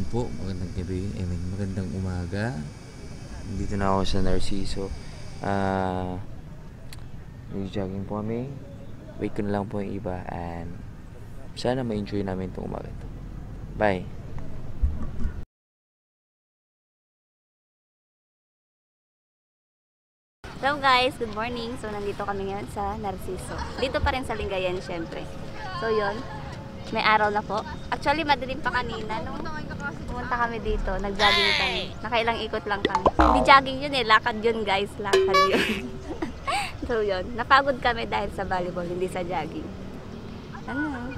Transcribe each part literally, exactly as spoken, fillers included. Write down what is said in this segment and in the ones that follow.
po, magandang gabi, I mean, magandang umaga. Dito na ako sa Narciso. Ah, uh, jogging po kami. Wait ko na lang po yung iba and sana ma-enjoy namin itong umaga ito. Bye! Hello guys, good morning. So nandito kami ngayon sa Narciso. Dito pa rin sa Lingayen syempre. So yon, may araw na po. Actually madilim pa kanina nung pumunta kami dito, nag-jogging kami. Nakailang ikot lang kami. Hindi jogging yun eh, lakad yun guys, lakad yun. So yon, napagod kami dahil sa volleyball, hindi sa jogging. Ano?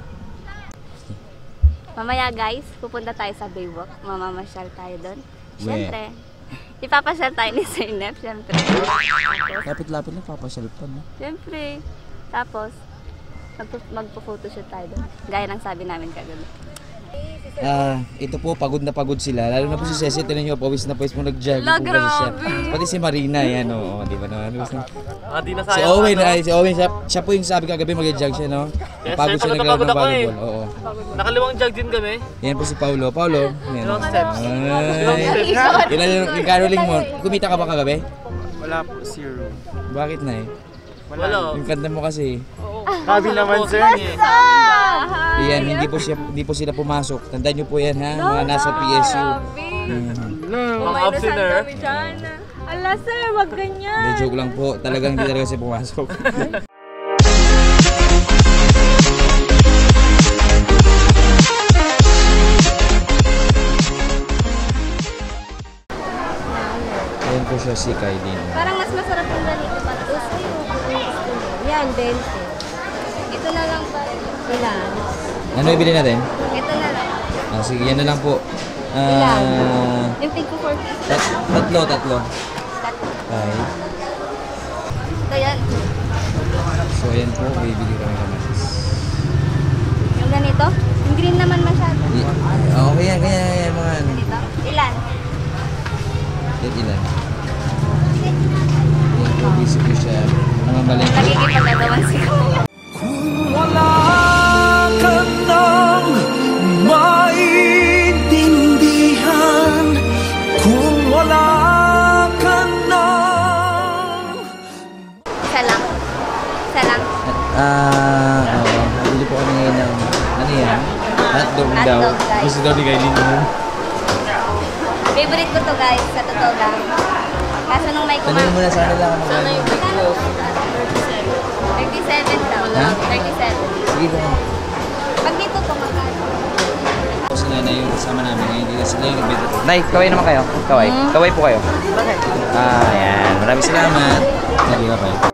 Mamaya guys, pupunta tayo sa Baywalk. Mamamasyal tayo doon. Syempre. Ipapasyal tayo ni Sir Nep, syempre. Lapit-lapit na, papasyal pa, no? Syempre. Tapos, magpo-photoshoot tayo doon. Gaya ng sabi namin kagabi. Ah, ito po, pagod na pagod sila. Lalo na po si Ceci, tinan nyo, pawis na pawis mo nag-jogging po kasi siya. Pati si Marina, yan, oo, di ba naman? Ah, di na si Owen, ay, si Owen, siya, siya po yung sabi kagabi mag-jog siya, no? Yes, pagod siya naglaro ng volleyball, oo. Nakalimang jog din kami. Yan po si Paulo. Paulo, yan. Long steps. Ay, yun lang yung caroling mo. Kumita ka ba kagabi? Wala po, zero. Bakit na eh? Wala. Yung kanta mo kasi. Sabi naman, sir. Yan, hindi po siya, hindi po sila pumasok. Tandaan niyo po yan, ha? Mga nasa P S U. Mga absiner. Ala sir, wag ganyan. Hindi, joke lang po. Talagang hindi talaga siya pumasok. Ayan po siya si Kailin. Parang mas masarap yung ganito pa. Yan, twenty. Ito na lang pa. Ilan? Ano ibili natin? Ito na lang. Ah, sige, yan na lang po. Ilan? Ah, Yung tig ko four pieces. tat tatlo, tatlo. Tatlo. Okay. Ito yan. So, ayan po, bibili kami kamatis. Yung ganito. Yung green naman masyado. Oh, okay yan, kaya yan, mga ano. Ganito. Ilan? Yan, ilan? Yan po, busy po siya. Mga baleng. Nagigipagagawan siya. Kung wala ka nang maintindihan, kung wala ka nang... Isa lang. Isa lang. Ah, oo. Bili po kami ngayon ng, ano yan? Hotdog daw. Hotdog, guys. Gusto daw ni Kailin naman. Favorite ko to guys, sa totoo lang. Kaso nung may Tanongin mo kumakain. na sana lang kung magkano. thirty-seven daw. Ha? thirty-seven. Sige po. Pag dito po magkano? Sila na yung kasama namin ngayon dito. Sila yung nagbenta. Nay, kaway naman kayo. Kaway. Kaway po kayo. Ah, yan. Maraming salamat. Sige, bye.